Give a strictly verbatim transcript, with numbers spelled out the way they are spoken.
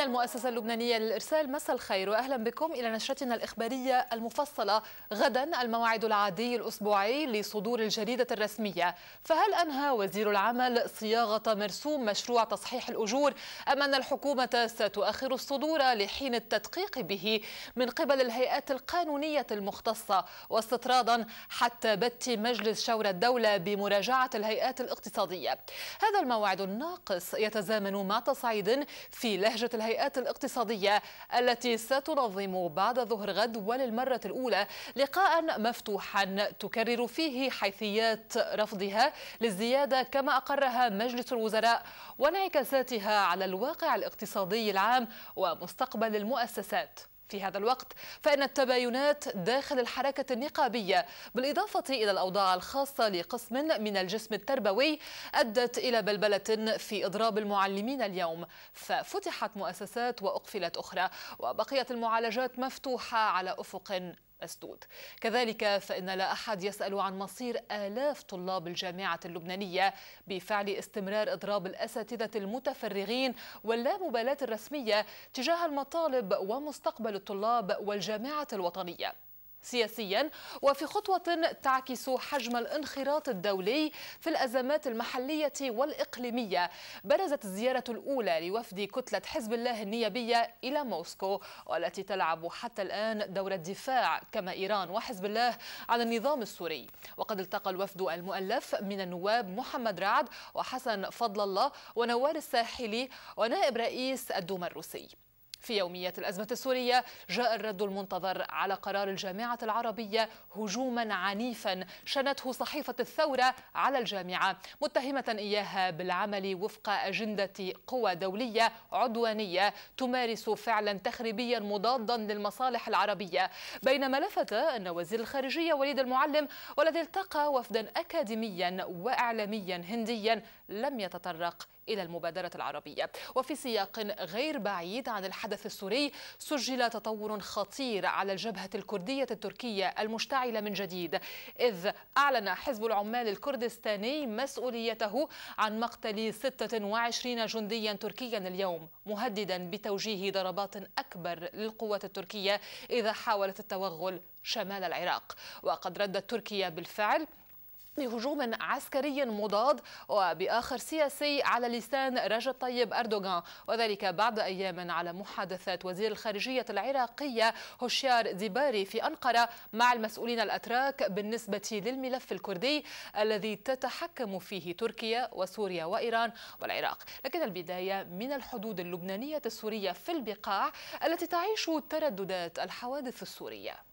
المؤسسة اللبنانية للإرسال، مساء الخير وأهلا بكم إلى نشرتنا الإخبارية المفصلة. غدا الموعد العادي الأسبوعي لصدور الجريدة الرسمية، فهل أنهى وزير العمل صياغة مرسوم مشروع تصحيح الأجور أم أن الحكومة ستؤخر الصدور لحين التدقيق به من قبل الهيئات القانونية المختصة، واستطرادا حتى بت مجلس شورى الدولة بمراجعة الهيئات الاقتصادية؟ هذا الموعد الناقص يتزامن مع تصعيد في لهجة الهيئات الاقتصادية التي ستنظم بعد ظهر غد وللمرة الأولى لقاء مفتوحا تكرر فيه حيثيات رفضها للزيادة كما أقرها مجلس الوزراء وانعكاساتها على الواقع الاقتصادي العام ومستقبل المؤسسات. في هذا الوقت فإن التباينات داخل الحركة النقابية بالإضافة إلى الأوضاع الخاصة لقسم من الجسم التربوي أدت إلى بلبلة في إضراب المعلمين اليوم، ففتحت مؤسسات وأقفلت أخرى وبقيت المعالجات مفتوحة على أفق مسدود. كذلك فإن لا أحد يسأل عن مصير آلاف طلاب الجامعة اللبنانية بفعل استمرار إضراب الأساتذة المتفرغين واللامبالاة الرسمية تجاه المطالب ومستقبل الطلاب والجامعة الوطنية. سياسيا وفي خطوة تعكس حجم الانخراط الدولي في الأزمات المحلية والإقليمية، برزت الزيارة الأولى لوفد كتلة حزب الله النيابية إلى موسكو، والتي تلعب حتى الآن دور الدفاع كما إيران وحزب الله عن النظام السوري. وقد التقى الوفد المؤلف من النواب محمد رعد وحسن فضل الله ونوال الساحلي ونائب رئيس الدوما الروسي. في يومية الأزمة السورية جاء الرد المنتظر على قرار الجامعة العربية هجوما عنيفا شنته صحيفة الثورة على الجامعة، متهمة إياها بالعمل وفق أجندة قوى دولية عدوانية تمارس فعلا تخريبيا مضادا للمصالح العربية، بينما لفت أن وزير الخارجية وليد المعلم والذي التقى وفدا أكاديميا وإعلاميا هنديا لم يتطرق إلى المبادرة العربية. وفي سياق غير بعيد عن الحدث السوري سجل تطور خطير على الجبهة الكردية التركية المشتعلة من جديد، إذ أعلن حزب العمال الكردستاني مسؤوليته عن مقتل ستة وعشرين جنديا تركيا اليوم، مهددا بتوجيه ضربات أكبر للقوات التركية إذا حاولت التوغل شمال العراق. وقد ردت تركيا بالفعل بهجوم عسكري مضاد وبآخر سياسي على لسان رجب طيب أردوغان، وذلك بعد أيام على محادثات وزير الخارجية العراقية هوشيار ديباري في أنقرة مع المسؤولين الأتراك بالنسبة للملف الكردي الذي تتحكم فيه تركيا وسوريا وإيران والعراق. لكن البداية من الحدود اللبنانية السورية في البقاع التي تعيش ترددات الحوادث السورية.